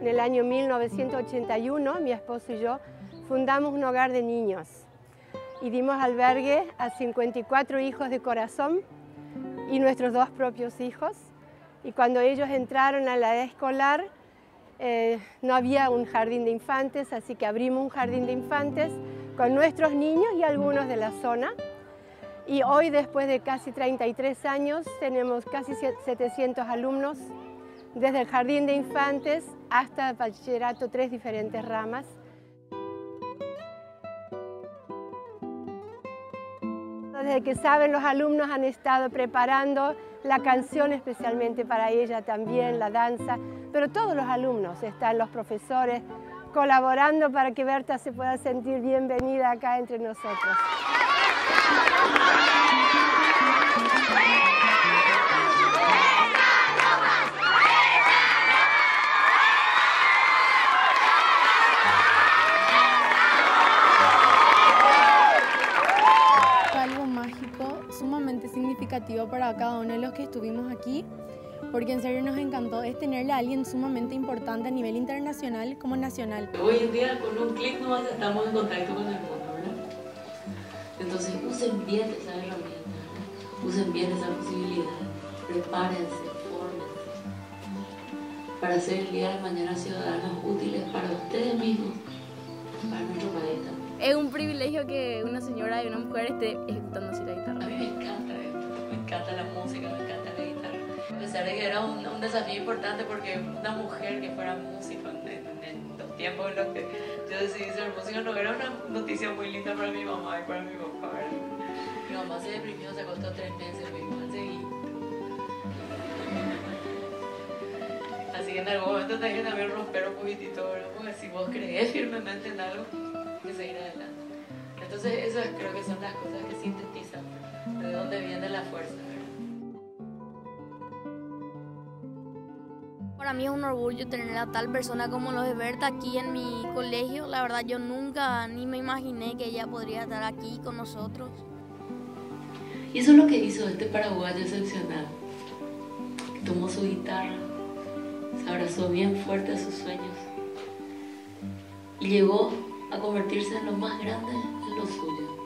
En el año 1981, mi esposo y yo fundamos un hogar de niños y dimos albergue a 54 hijos de corazón y nuestros 2 propios hijos. Y cuando ellos entraron a la edad escolar, no había un jardín de infantes, así que abrimos un jardín de infantes con nuestros niños y algunos de la zona. Y hoy, después de casi 33 años, tenemos casi 700 alumnos, desde el jardín de infantes hasta el bachillerato, 3 diferentes ramas. Desde que saben, los alumnos han estado preparando la canción especialmente para ella también, la danza, pero todos los alumnos, están los profesores colaborando para que Berta se pueda sentir bienvenida acá entre nosotros. Sumamente significativo para cada uno de los que estuvimos aquí, porque en serio nos encantó, es tenerle a alguien sumamente importante a nivel internacional como nacional. Hoy en día con un clic nomás estamos en contacto con el mundo, ¿verdad? Entonces usen bien esa herramienta, ¿verdad? Usen bien esa posibilidad, prepárense, fórmense para ser el día de mañana ciudadanos útiles para ustedes mismos, para nuestro país también. Es un privilegio que una señora y una mujer esté ejecutando así la guitarra. A mí me encanta la música, me encanta la guitarra. A pesar de que era un desafío importante porque una mujer que fuera músico en los tiempos en los que yo decidí ser músico no era una noticia muy linda para mi mamá y para mi papá. Mi mamá se deprimió, se acostó 3 meses, mi mamá seguí. Así que en algún momento tenés que también romper un poquitito, ¿verdad? Porque si vos crees firmemente en algo, que seguir adelante. Entonces esas creo que son las cosas que sintetizan de dónde viene la fuerza, ¿verdad? Para mí es un orgullo tener a tal persona como lo de Berta aquí en mi colegio. La verdad yo nunca ni me imaginé que ella podría estar aquí con nosotros. Y eso es lo que hizo este paraguayo excepcional. Tomó su guitarra, se abrazó bien fuerte a sus sueños y llegó a convertirse en lo más grande en lo suyo.